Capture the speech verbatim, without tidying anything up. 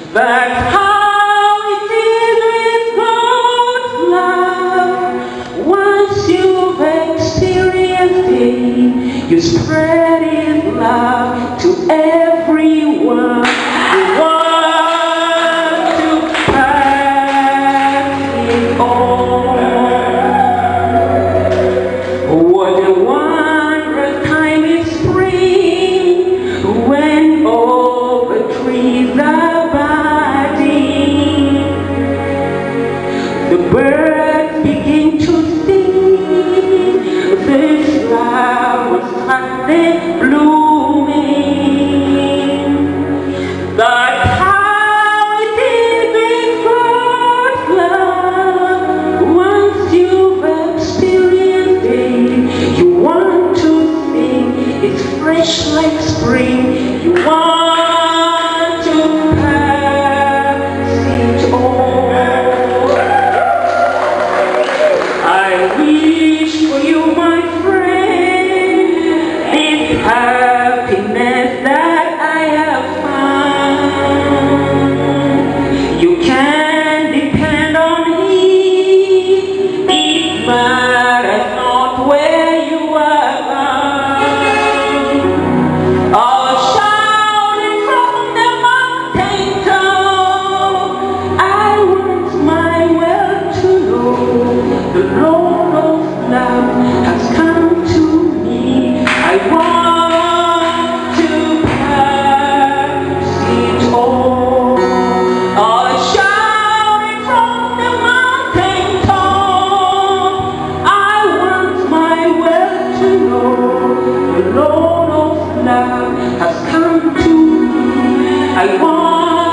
That's how it is with God's love. Once you've experienced it, you spread His love to everyone. You want to pass it on. What a wondrous time is spring, when all the trees are budding. The birds begin to sing, the flowers are blooming. That's how it is with God's love. Once you've experienced it, you want to sing. It's fresh like spring. You want to pass it on. I wish for you, my friend, this happiness that I have found. You can depend on Him. It matters not where you are bound. All shouting from the mountain top, I want my world to know the Lord of love has come to me. I want to pass it on. All shouting from the mountain top, I want my world to know the Lord of love has come to me. I want